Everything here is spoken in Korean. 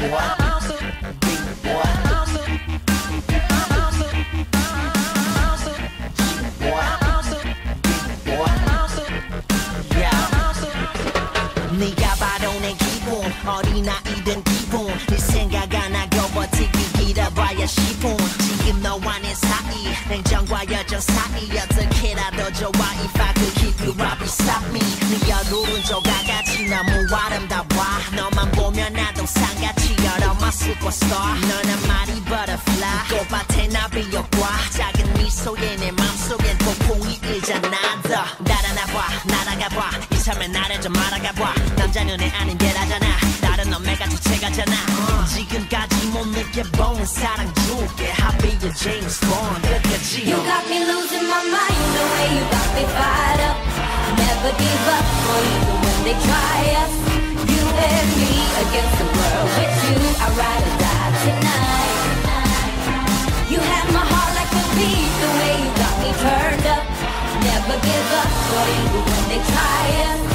네가 바로 내 기분 어린아이든 기분 네 생각 안 하고 버티기 길어봐야 10분 지금 너와 내 사이 냉정과 여정 사이 어떻게라도 좋아 If I could keep you right beside me 네 얼굴은 조각같이 너무 아름다워 너만 보면 나도 상같이 여러 맛 superstar 너는 말이 butterfly 꽃밭에 나비효과 작은 미소에 내 맘속엔 폭풍이 일잖아 더 날아나봐 날아가봐 이 삶에 나를 좀 알아가봐 남자 눈에 아닌 게라잖아 다른 놈매가 주체가잖아 지금까지 못 느껴본 사랑 줄게 I'll be your James Bond 끝까지 You got me losing my mind the way you got me fired up Never give up for even when they try us You and me against the world with you I ride or die tonight You have my heart like a beat the way you got me turned up Never give up for even when they try us